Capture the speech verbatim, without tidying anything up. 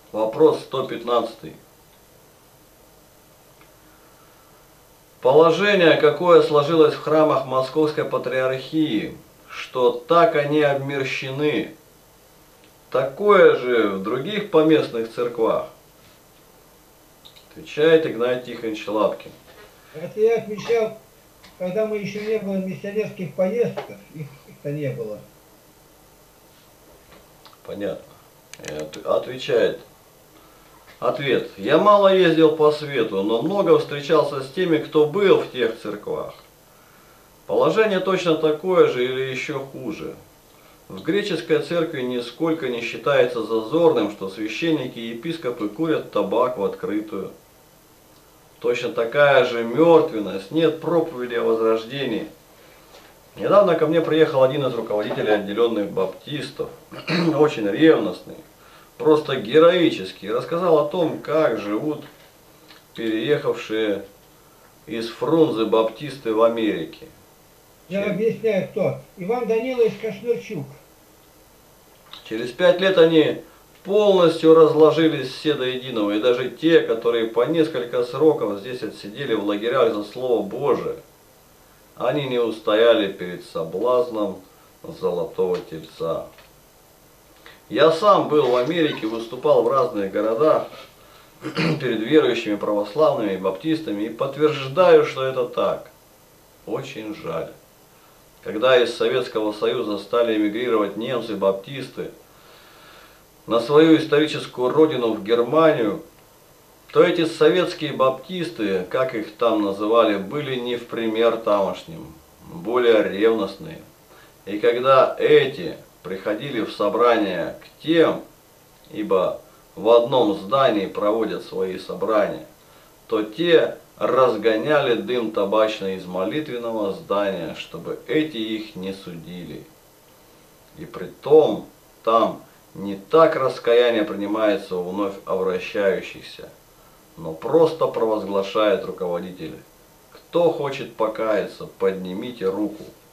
Вопрос сто пятнадцатый. Положение, какое сложилось в храмах Московской Патриархии, что так они обмерщены, такое же в других поместных церквах? Отвечает Игнатий Тихонович Лапкин. Это я отвечал, когда мы еще не было в миссионерских поездках, их-то не было. Понятно. И отвечает. Ответ. Я мало ездил по свету, но много встречался с теми, кто был в тех церквах. Положение точно такое же или еще хуже. В греческой церкви нисколько не считается зазорным, что священники и епископы курят табак в открытую. Точно такая же мертвенность, нет проповеди о возрождении. Недавно ко мне приехал один из руководителей отделенных баптистов, очень ревностный, просто героический, рассказал о том, как живут переехавшие из Фрунзе баптисты в Америке. Я Через... объясняю, кто. Иван Данилович Кашмирчук. Через пять лет они полностью разложились все до единого, и даже те, которые по несколько сроков здесь отсидели в лагерях за Слово Божие, они не устояли перед соблазном золотого тельца. Я сам был в Америке, выступал в разных городах перед верующими православными и баптистами и подтверждаю, что это так. Очень жаль. Когда из Советского Союза стали эмигрировать немцы-баптисты на свою историческую родину в Германию, то эти советские баптисты, как их там называли, были не в пример тамошним, более ревностные. И когда эти приходили в собрания к тем, ибо в одном здании проводят свои собрания, то те разгоняли дым табачный из молитвенного здания, чтобы эти их не судили. И притом там не так раскаяние принимается у вновь обращающихся, но просто провозглашает руководитель. Кто хочет покаяться, поднимите руку.